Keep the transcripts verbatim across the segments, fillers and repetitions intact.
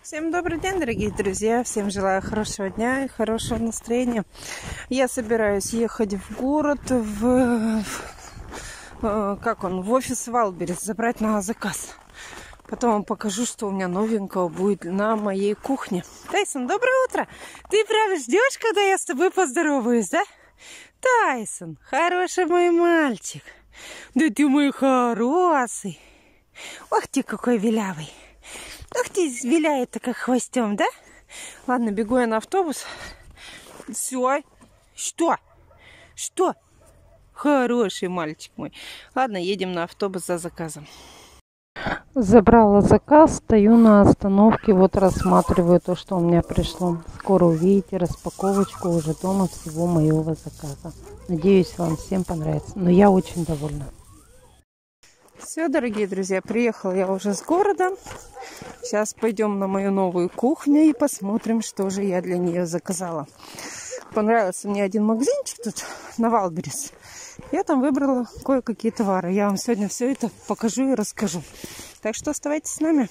Всем добрый день, дорогие друзья! Всем желаю хорошего дня и хорошего настроения. Я собираюсь ехать в город, в, в как он, в офис Валберес, забрать на заказ. Потом вам покажу, что у меня новенького будет на моей кухне. Тайсон, доброе утро! Ты прям ждешь, когда я с тобой поздороваюсь, да? Тайсон, хороший мой мальчик. Да ты мой хороший. Ох ты, какой вилявый. Ах ты, виляет-то как хвостем, да? Ладно, бегу я на автобус. Все. Что? Что? Хороший мальчик мой. Ладно, едем на автобус за заказом. Забрала заказ, стою на остановке, вот рассматриваю то, что у меня пришло. Скоро увидите распаковочку уже дома всего моего заказа. Надеюсь, вам всем понравится. Но я очень довольна. Все, дорогие друзья, приехала я уже с города. Сейчас пойдем на мою новую кухню и посмотрим, что же я для нее заказала. Понравился мне один магазинчик тут на Валберес. Я там выбрала кое-какие товары. Я вам сегодня все это покажу и расскажу. Так что оставайтесь с нами.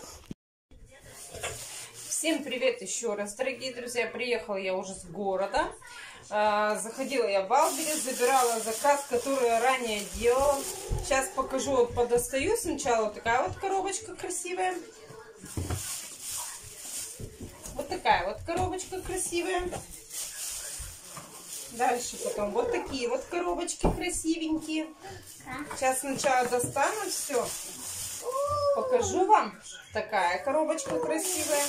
Всем привет еще раз, дорогие друзья. Приехала я уже с города. Заходила я в Валберес, забирала заказ, который я ранее делала. Сейчас покажу, вот подостаю сначала. Вот такая вот коробочка красивая. Вот такая вот коробочка красивая. Дальше потом вот такие вот коробочки красивенькие. Сейчас сначала достану все. Покажу вам. Такая коробочка красивая.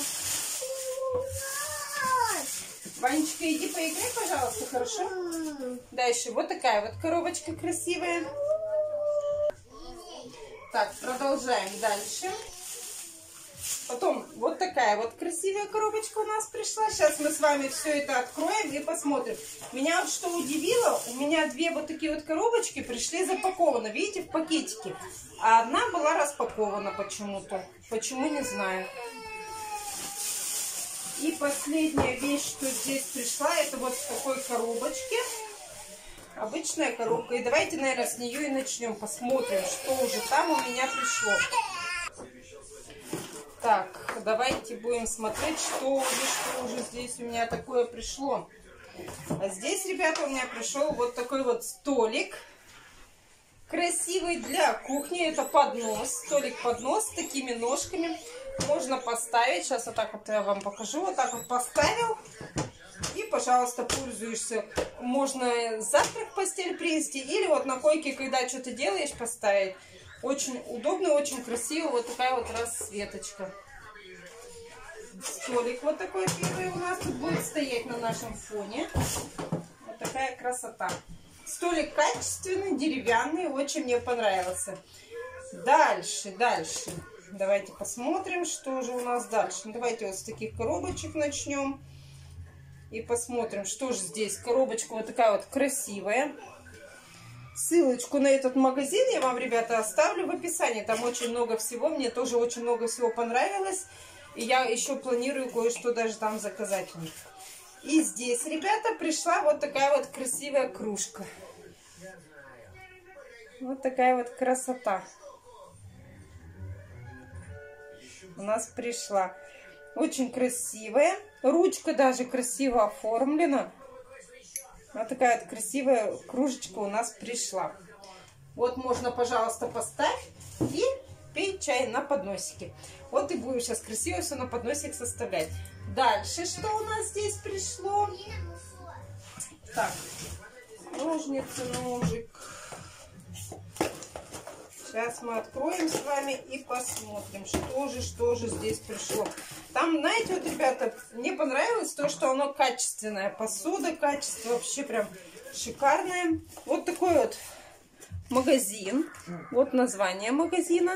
Ванечка, иди поиграй, пожалуйста, хорошо? Дальше вот такая вот коробочка красивая. Так, продолжаем дальше. Потом вот такая вот красивая коробочка у нас пришла. Сейчас мы с вами все это откроем и посмотрим. Меня вот что удивило, у меня две вот такие вот коробочки пришли запакованы, видите, в пакетике. А одна была распакована почему-то. Почему, не знаю. И последняя вещь, что здесь пришла, это вот в такой коробочке. Обычная коробка. И давайте, наверное, с нее и начнем. Посмотрим, что уже там у меня пришло. Так, давайте будем смотреть, что уже, что уже здесь у меня такое пришло. А здесь, ребята, у меня пришел вот такой вот столик. Красивый для кухни. Это поднос. Столик-поднос с такими ножками. Можно поставить. Сейчас вот так вот я вам покажу. Вот так вот поставил. И, пожалуйста, пользуешься. Можно завтрак в постель принести. Или вот на койке, когда что-то делаешь, поставить. Очень удобно, очень красиво. Вот такая вот расцветочка. Столик вот такой первый у нас тут будет стоять на нашем фоне. Вот такая красота. Столик качественный, деревянный. Очень мне понравился. Дальше, дальше. Давайте посмотрим, что же у нас дальше. Ну, давайте вот с таких коробочек начнем. И посмотрим, что же здесь. Коробочка вот такая вот красивая. Ссылочку на этот магазин я вам, ребята, оставлю в описании. Там очень много всего. Мне тоже очень много всего понравилось. И я еще планирую кое-что даже там заказать у них. И здесь, ребята, пришла вот такая вот красивая кружка. Вот такая вот красота. У нас пришла. Очень красивая. Ручка даже красиво оформлена. Вот такая вот красивая кружечка у нас пришла. Вот можно, пожалуйста, поставь и пей чай на подносике. Вот и будем сейчас красиво все на подносик составлять. Дальше что у нас здесь пришло? Так, ножницы, ножик. Сейчас мы откроем с вами и посмотрим, что же, что же здесь пришло. Там, знаете, вот, ребята, мне понравилось то, что оно качественное. Посуда, качество вообще прям шикарное. Вот такой вот магазин. Вот название магазина.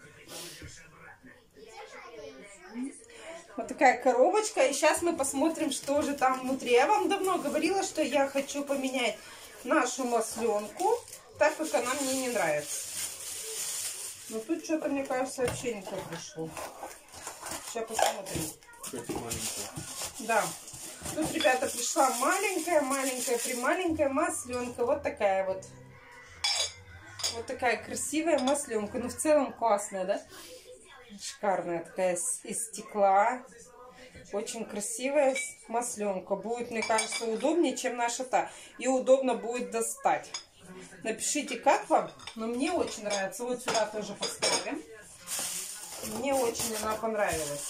Вот такая коробочка. И сейчас мы посмотрим, что же там внутри. Я вам давно говорила, что я хочу поменять нашу масленку, так как она мне не нравится. Но тут что-то, мне кажется, вообще не то пришло. Сейчас посмотрим. Да. Тут, ребята, пришла маленькая, маленькая, прималенькая масленка. Вот такая вот. Вот такая красивая масленка. Ну, в целом классная, да? Шикарная такая из стекла. Очень красивая масленка. Будет, мне кажется, удобнее, чем наша та. И удобно будет достать. Напишите, как вам. Но мне очень нравится. Вот сюда тоже поставим. Мне очень она понравилась.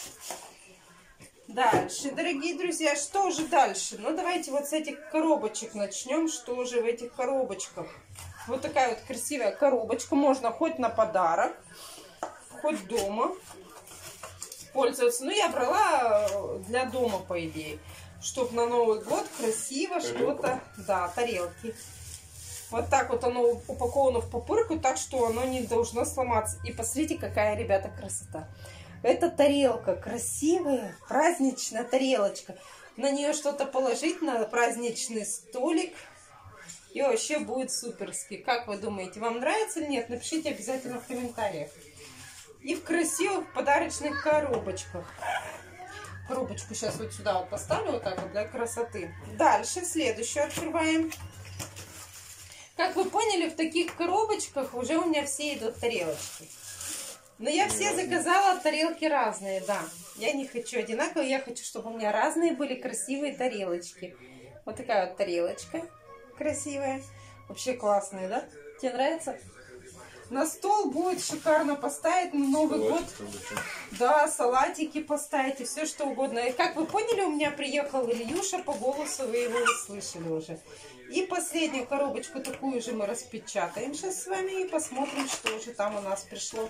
Дальше, дорогие друзья, что же дальше? Ну, давайте вот с этих коробочек начнем. Что же в этих коробочках? Вот такая вот красивая коробочка. Можно хоть на подарок, хоть дома пользоваться. Ну, я брала для дома, по идее. Чтобы на Новый год красиво что-то... Да, тарелки. Вот так вот оно упаковано в пупырку, так что оно не должно сломаться. И посмотрите, какая, ребята, красота. Это тарелка красивая, праздничная тарелочка. На нее что-то положить, на праздничный столик. И вообще будет суперски. Как вы думаете, вам нравится или нет? Напишите обязательно в комментариях. И в красивых подарочных коробочках. Коробочку сейчас вот сюда вот поставлю, вот так вот, для красоты. Дальше, следующую открываем. Как вы поняли, в таких коробочках уже у меня все идут тарелочки. Но я все заказала тарелки разные, да. Я не хочу одинаковые, я хочу, чтобы у меня разные были красивые тарелочки. Вот такая вот тарелочка красивая. Вообще классная, да? Тебе нравится? На стол будет шикарно поставить на Новый год. Да, салатики поставить и все что угодно. И как вы поняли, у меня приехал Ильюша, по голосу вы его услышали уже. И последнюю коробочку такую же мы распечатаем сейчас с вами и посмотрим, что же там у нас пришло.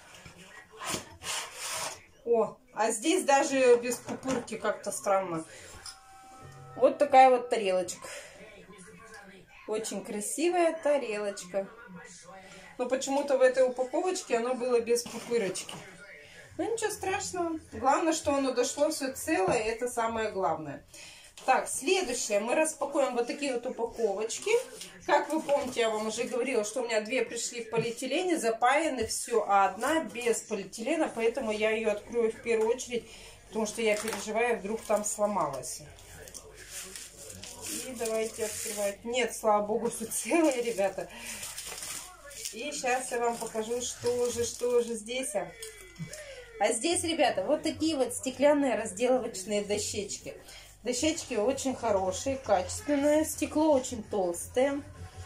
О, а здесь даже без пупырки как-то странно. Вот такая вот тарелочка. Очень красивая тарелочка. Но почему-то в этой упаковочке оно было без пупырочки. Ну ничего страшного. Главное, что оно дошло все целое, и это самое главное. Так, следующее. Мы распакуем вот такие вот упаковочки. Как вы помните, я вам уже говорила, что у меня две пришли в полиэтилене, запаяны все, а одна без полиэтилена, поэтому я ее открою в первую очередь, потому что я переживаю, вдруг там сломалась. И давайте открывать. Нет, слава богу, все целое, ребята. И сейчас я вам покажу, что же, что же здесь. А, а здесь, ребята, вот такие вот стеклянные разделывочные дощечки. Дощечки очень хорошие, качественные. Стекло очень толстое.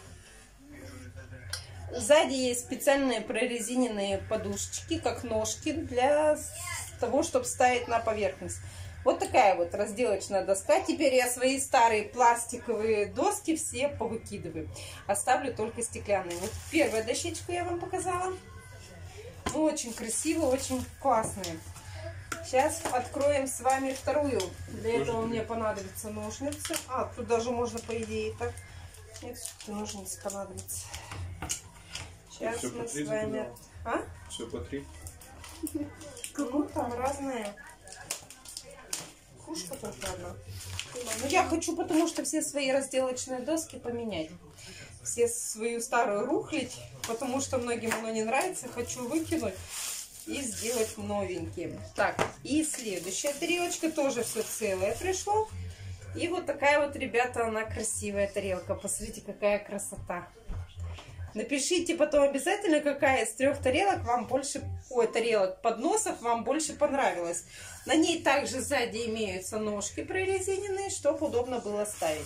Сзади есть специальные прорезиненные подушечки, как ножки, для того, чтобы ставить на поверхность. Вот такая вот разделочная доска. Теперь я свои старые пластиковые доски все повыкидываю. Оставлю только стеклянные. Вот первую дощечку я вам показала. Очень красиво, очень классные. Сейчас откроем с вами вторую. Для этого мне понадобятся ножницы. А, тут даже можно, по идее, так. Нет, все-таки ножницы понадобятся. Сейчас все мы с вами... А? Все по три. Ну, там разные. Кружка только одна. Ну, я хочу, потому что все свои разделочные доски поменять. Все свою старую рухлядь, потому что многим оно не нравится. Хочу выкинуть и сделать новенькие. Так, и следующая тарелочка. Тоже все целое пришло. И вот такая вот, ребята, она красивая тарелка. Посмотрите, какая красота. Напишите потом обязательно, какая из трех тарелок вам больше, ой, тарелок, подносов вам больше понравилась. На ней также сзади имеются ножки прорезиненные, чтобы удобно было ставить.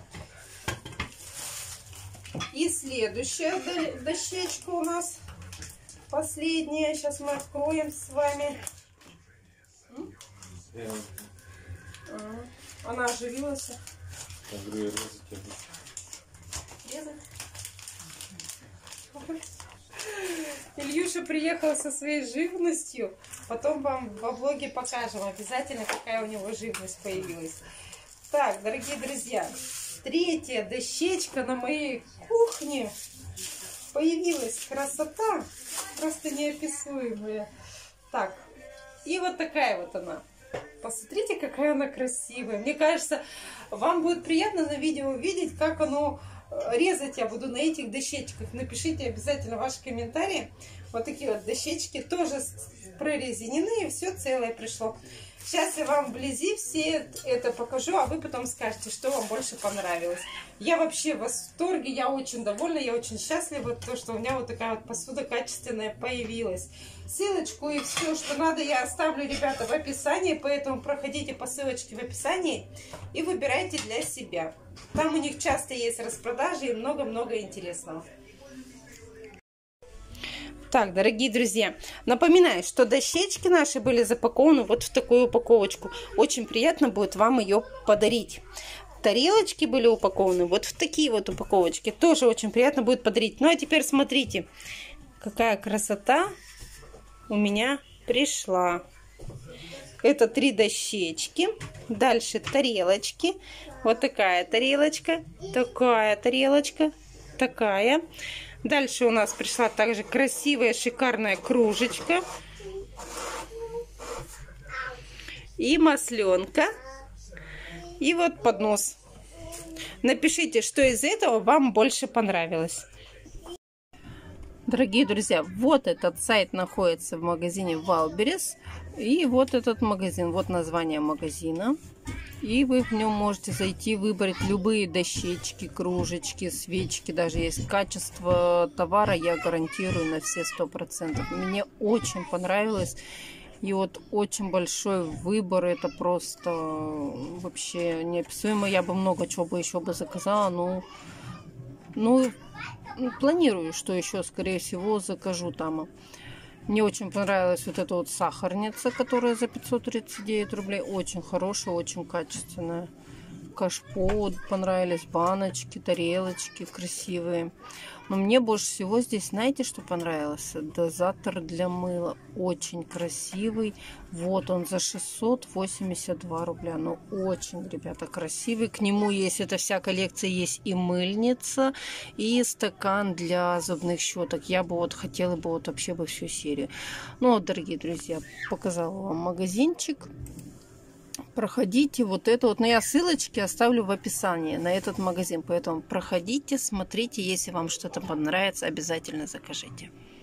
И следующая дощечка у нас, последняя. Сейчас мы откроем с вами. Она оживилась. Резать? Ильюша приехал со своей живностью. Потом вам во влоге покажем обязательно, какая у него живность появилась. Так, дорогие друзья, третья дощечка на моей кухне. Появилась красота, просто неописуемая. Так, и вот такая вот она. Посмотрите, какая она красивая. Мне кажется, вам будет приятно на видео увидеть, как оно... Резать я буду на этих дощечках. Напишите обязательно ваши комментарии. Вот такие вот дощечки. Тоже прорезиненные, все целое пришло. Сейчас я вам вблизи все это покажу, а вы потом скажете, что вам больше понравилось. Я вообще в восторге, я очень довольна, я очень счастлива, то, что у меня вот такая вот посуда качественная появилась. Ссылочку и все, что надо, я оставлю, ребята, в описании, поэтому проходите по ссылочке в описании и выбирайте для себя. Там у них часто есть распродажи и много-много интересного. Так, дорогие друзья, напоминаю, что дощечки наши были запакованы вот в такую упаковочку. Очень приятно будет вам ее подарить. Тарелочки были упакованы вот в такие вот упаковочки. Тоже очень приятно будет подарить. Ну, а теперь смотрите, какая красота у меня пришла. Это три дощечки. Дальше тарелочки. Вот такая тарелочка, такая тарелочка, такая. Дальше у нас пришла также красивая, шикарная кружечка. И масленка. И вот поднос. Напишите, что из этого вам больше понравилось. Дорогие друзья, вот этот сайт находится в магазине Валберес. И вот этот магазин. Вот название магазина. И вы в нем можете зайти, выбрать любые дощечки, кружечки, свечки. Даже есть качество товара, я гарантирую на все сто процентов. Мне очень понравилось. И вот очень большой выбор. Это просто вообще неописуемо. Я бы много чего бы еще бы заказала. Но, ну, планирую, что еще, скорее всего, закажу там. Мне очень понравилась вот эта вот сахарница, которая за пятьсот тридцать девять рублей. Очень хорошая, очень качественная. Кашпо понравились, баночки, тарелочки красивые. Но мне больше всего здесь, знаете, что понравилось? Дозатор для мыла. Очень красивый. Вот он за шестьсот восемьдесят два рубля. Ну, очень, ребята, красивый. К нему есть, эта вся коллекция, есть и мыльница, и стакан для зубных щеток. Я бы вот хотела бы вот вообще бы всю серию. Ну, вот, дорогие друзья, показала вам магазинчик. Проходите вот это вот, но я ссылочки оставлю в описании на этот магазин, поэтому проходите, смотрите, если вам что-то понравится, обязательно закажите.